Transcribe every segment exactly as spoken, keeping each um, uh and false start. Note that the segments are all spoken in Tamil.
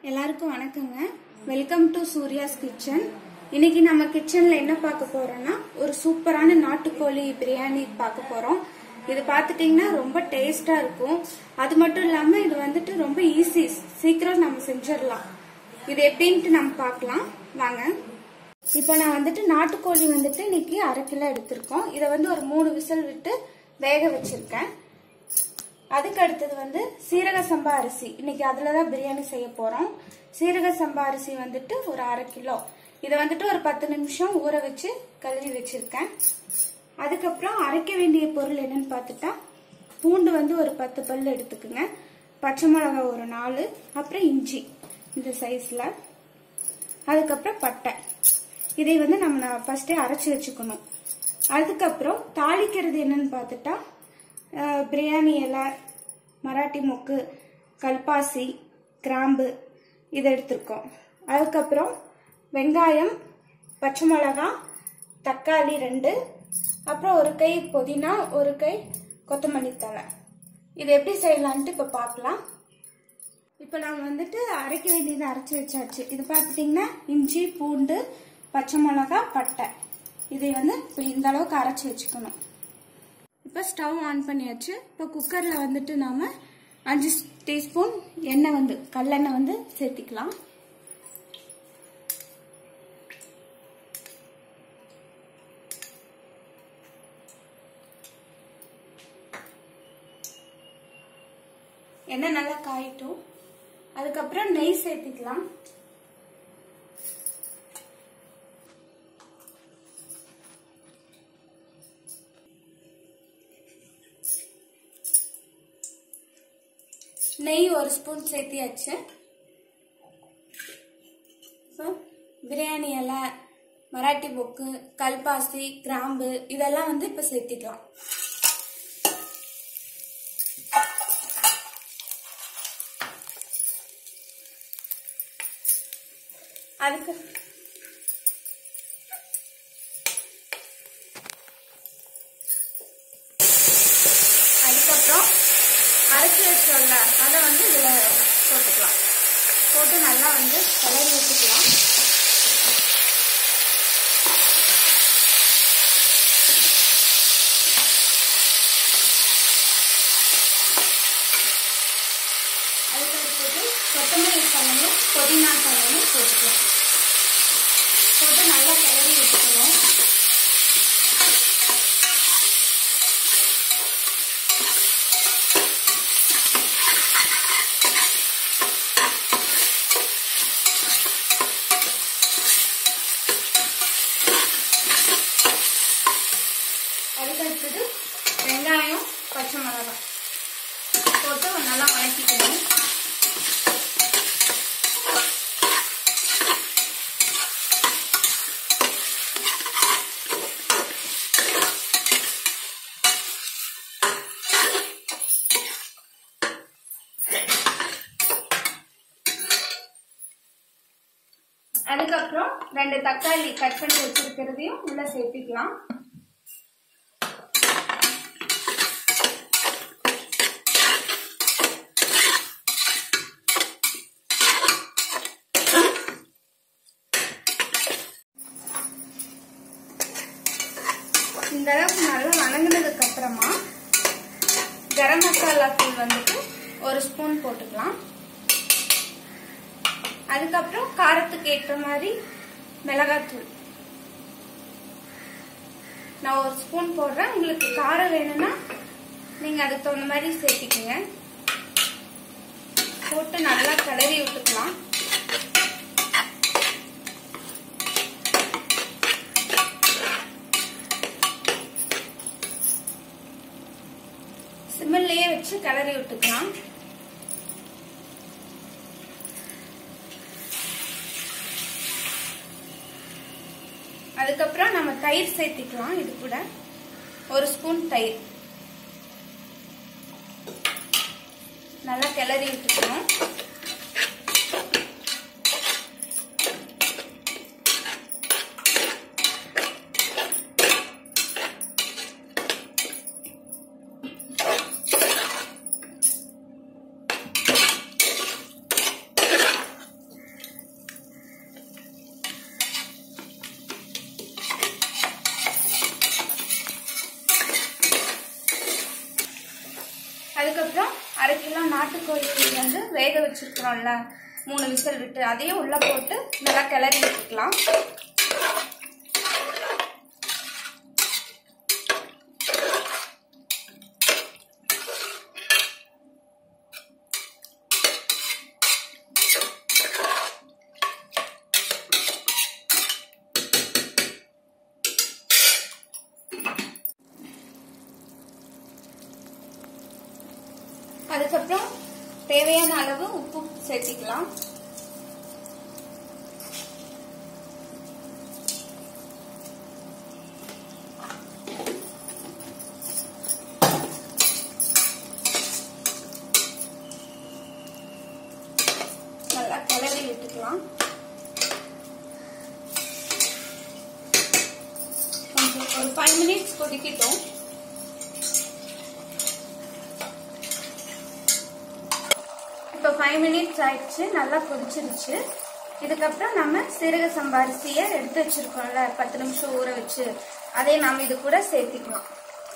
எல்லாருக்கும் வணக்கங்க. Welcome to Surya's kitchen. இன்னைக்கு நம்ம கிச்சன்ல என்ன பார்க்க போறோம்னா ஒரு சூப்பரான நாட்டுக்கோழி பிரியாணி பார்க்க போறோம். இது பார்த்துட்டீங்கன்னா ரொம்ப டேஸ்டா இருக்கும். அது மட்டும் இல்லாம இது வந்துட்டு ரொம்ப ஈஸி, சீக்கிரம் நம்ம செஞ்சிடலாம். இது எப்படின்ட்டு நம்ம பார்க்கலாம் வாங்க. இப்போ நான் வந்துட்டு நாட்டுக்கோழி வந்துட்டு இன்னைக்கு அரை கிலோ எடுத்திருக்கோம். இதை வந்து ஒரு மூணு விசில் விட்டு வேக வச்சிருக்கேன். அதுக்கு அடுத்தது வந்து சீரக சம்பா அரிசி, இன்னைக்கு அதுலதான் பிரியாணி செய்ய போறோம். சீரக சம்பா அரிசி வந்துட்டு ஒரு அரை கிலோ, இதை வந்துட்டு ஒரு பத்து நிமிஷம் ஊற வச்சு கழுவி வச்சிருக்கேன். அதுக்கப்புறம் அரைக்க வேண்டிய பொருள் என்னன்னு பார்த்துட்டா, பூண்டு வந்து ஒரு பத்து பல் எடுத்துக்குங்க, பச்சை மிளகாய் ஒரு நாலு, அப்புறம் இஞ்சி இந்த சைஸ்ல, அதுக்கப்புறம் பட்டை. இதை வந்து நம்ம ஃபர்ஸ்டே அரைச்சி வச்சுக்கணும். அதுக்கப்புறம் தாளிக்கிறது என்னன்னு பார்த்துட்டா, பிரியாணி இலை, மராட்டி மொக்கு, கல்பாசி, கிராம்பு இதை எடுத்திருக்கோம். அதுக்கப்புறம் வெங்காயம், பச்சை மிளகாய், தக்காளி ரெண்டு, அப்புறம் ஒரு கை புதினா, ஒரு கை கொத்தமல்லி தழை. இது எப்படி செய்யலான்ட்டு இப்போ பார்க்கலாம். இப்போ நம்ம வந்துட்டு அரைக்க வேண்டியதை அரைச்சி வச்சாச்சு. இது பார்த்துட்டிங்கன்னா இஞ்சி, பூண்டு, பச்சை மிளகாய், பட்டை, இதை வந்து இப்போ இந்த அளவுக்கு அரைச்சி வச்சுக்கணும். இப்போ ஸ்டவ் ஆன் பண்ணியாச்சு. இப்போ குக்கரில் வந்துட்டு நாம அஞ்சு டீஸ்பூன் எண்ணெய் வந்து கல்லெண்ணெய் வந்து சேர்த்திக்கலாம். எண்ணெய் நல்லா காயட்டும். அதுக்கப்புறம் நெய் சேர்த்திக்கலாம். நெய் ஒரு ஸ்பூன் சேர்த்தியாச்சு. பிரியாணி இலை, மராட்டி மொக்கு, கல்பாசி, கிராம்பு இதெல்லாம் வந்து இப்ப சேர்த்திக்கலாம். அதுக்கு அதுக்கப்புறம் அரைச்சி வச்சோம்ல அதை வந்து இதுல போட்டுக்கலாம். போட்டு நல்லா வந்து கிளறி வச்சுக்கலாம். அதுக்கு அடுத்தது கொத்தமல்லி தழையும் புதினா தழையும் போட்டுக்கலாம். போட்டு நல்லா கிளறி வச்சுக்கணும். அதுக்கடுத்தது வெங்காயம், பச்சை மிளகாய் போட்டு நல்லா வதக்கிக்கணும். அதுக்கப்புறம் ரெண்டு தக்காளி கட் பண்ணி வச்சிருக்கிறதையும் உள்ள சேர்த்துக்கலாம். இந்த அளவுக்கு நல்லா வணங்கினதுக்கு அப்புறமா கரம் மசாலா தூள் வந்துட்டு ஒரு ஸ்பூன் போட்டுக்கலாம். அதுக்கப்புறம் காரத்துக்கு ஏற்ற மாதிரி மிளகாத்தூள் நான் ஒரு ஸ்பூன் போடுறேன். உங்களுக்கு காரம் வேணும்னா நீங்க அதுக்கு தகுந்த மாதிரி சேர்த்திக்கங்க. போட்டு நல்லா கிளறி விட்டுக்கலாம். சிம்மிலேயே வச்சு கிளறி விட்டுக்கலாம். அதுக்கப்புறம் நம்ம தயிர் சேர்த்திக்கலாம். இது கூட ஒரு ஸ்பூன் தயிர் நல்லா கிளறி விட்டுக்கணும். அரை கிலோ நாட்டுக்கோழி வந்து வேக வச்சிருக்கிறோம்ல மூணு விசில் விட்டு அதையும் உள்ள போட்டு நல்லா கிளறி விட்டுக்கலாம். அதுக்கப்புறம் தேவையான அளவு உப்பு சேர்த்திக்கலாம். நல்லா கிளறி விட்டுக்கலாம். கொஞ்சம் ஒரு ஃபைவ் மினிட்ஸ் கொதிக்கட்டும். இப்போ ஃபைவ் மினிட்ஸ் ஆயிடுச்சு, நல்லா கொதிச்சிருச்சு. இதுக்கப்புறம் நம்ம சீரக சம்பா அரிசியை எடுத்து வச்சிருக்கோம்ல பத்து நிமிஷம் ஊற வச்சு, அதை நாம இது கூட சேர்த்திக்கலாம்.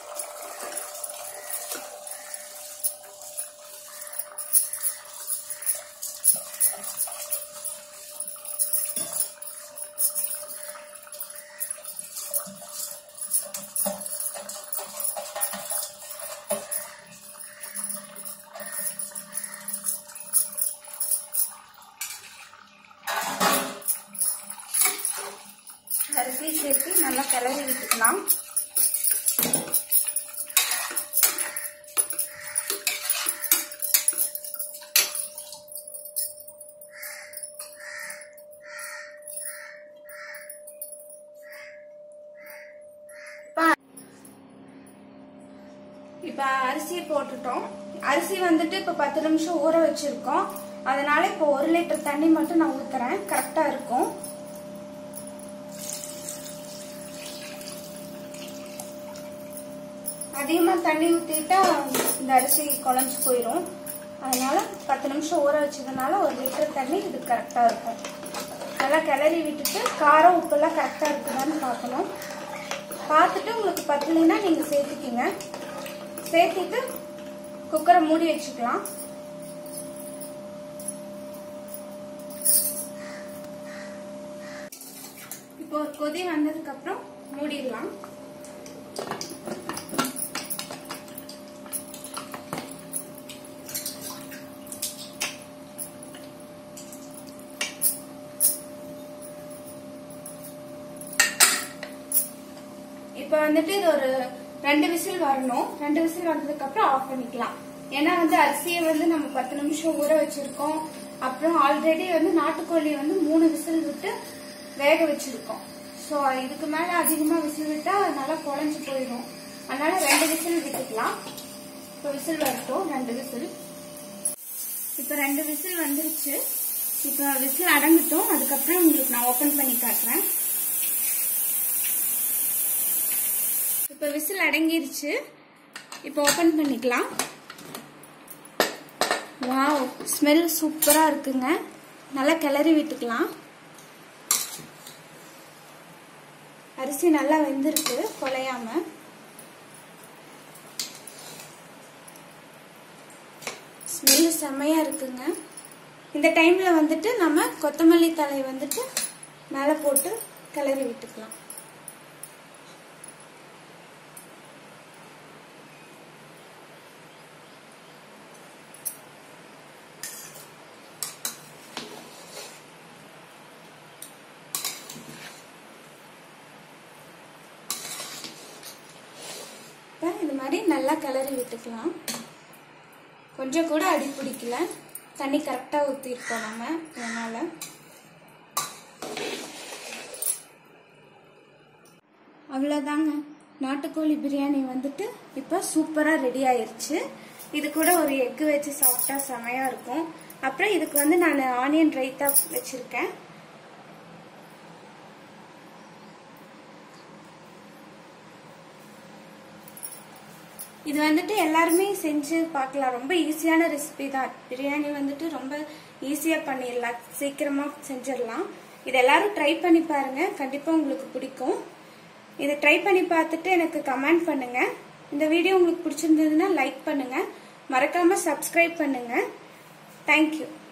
அரிசி சேர்த்து நல்லா கிளறி விட்டுக்கலாம். இப்ப அரிசியை போட்டுட்டோம். அரிசி வந்துட்டு இப்ப பத்து நிமிஷம் ஊற வச்சிருக்கோம். அதனால இப்ப ஒரு லிட்டர் தண்ணி மட்டும் நான் ஊத்துறேன், கரெக்டா இருக்கும். அதிகமா தண்ணி ஊத்திட்டா இந்த அரிசி குழஞ்சு போயிடும். அதனால பத்து நிமிஷம் ஊற வச்சதுனால ஒரு லிட்டர் தண்ணி இது கரெக்டா இருக்கும். நல்லா கிளறி விட்டுட்டு காரம் உப்பு எல்லாம் கரெக்டா இருக்குதான்னு பார்க்கணும். பார்த்துட்டு உங்களுக்கு பத்தலைன்னா நீங்க சேர்த்துக்கிங்க. சேர்த்திட்டு குக்கரை மூடி வச்சுக்கலாம். இப்போ ஒரு கொதி வந்ததுக்கு அப்புறம் மூடிடலாம். இப்ப வந்துட்டு இது ஒரு ரெண்டு விசில் வரணும். ரெண்டு விசில் வந்ததுக்கு அப்புறம் ஆஃப் பண்ணிக்கலாம். ஏன்னா வந்து அரிசியை வந்து நம்ம பத்து நிமிஷம் ஊற வச்சிருக்கோம். அப்புறம் ஆல்ரெடி வந்து நாட்டுக்கோழி வந்து மூணு விசில் விட்டு வேக வச்சிருக்கோம். ஸோ இதுக்கு மேல அதிகமா விசில் விட்டா நல்லா குழஞ்சு போயிடும். அதனால ரெண்டு விசில் விட்டுக்கலாம். இப்போ விசில் வரட்டும். ரெண்டு விசில் இப்ப ரெண்டு விசில் வந்துருச்சு. இப்ப விசில் அடங்கட்டும். அதுக்கப்புறம் உங்களுக்கு நான் ஓபன் பண்ணி காட்டுறேன். இப்ப விசில் அடங்கிருச்சு. இப்ப ஓபன் பண்ணிக்கலாம். வாவ், ஸ்மெல் சூப்பரா இருக்குங்க. நல்லா கிளறி விட்டுக்கலாம். அரிசி நல்லா வெந்திருக்கு குழையாம. ஸ்மெல் செம்மையா இருக்குங்க. இந்த டைம்ல வந்துட்டு நம்ம கொத்தமல்லி தழை வந்துட்டு மேல போட்டு கிளறி விட்டுக்கலாம். இது மாதிரி நல்லா கிளறி விட்டுக்கலாம். கொஞ்சம் கூட அடி பிடிக்கல. தண்ணி கரெக்டா ஊத்திருக்கோம் நம்ம. அதனால அவ்வளவுதாங்க, நாட்டுக்கோழி பிரியாணி வந்துட்டு இப்ப சூப்பரா ரெடி ஆயிருச்சு. இது கூட ஒரு எக் வச்சு சாப்பிட்டா செமையா இருக்கும். அப்புறம் இதுக்கு வந்து நான் ஆனியன் ரைத்தா வச்சிருக்கேன். இது வந்துட்டு எல்லாருமே செஞ்சு பார்க்கலாம். ரொம்ப ஈஸியான ரெசிபி தான். பிரியாணி வந்துட்டு ரொம்ப ஈஸியா பண்ணிடலாம், சீக்கிரமா செஞ்சிடலாம். இது எல்லாரும் ட்ரை பண்ணி பாருங்க, கண்டிப்பா உங்களுக்கு பிடிக்கும். இதை ட்ரை பண்ணி பார்த்துட்டு எனக்கு கமெண்ட் பண்ணுங்க. இந்த வீடியோ உங்களுக்கு பிடிச்சிருந்ததுன்னா லைக் பண்ணுங்க. மறக்காம சப்ஸ்கிரைப் பண்ணுங்க. தேங்க்யூ.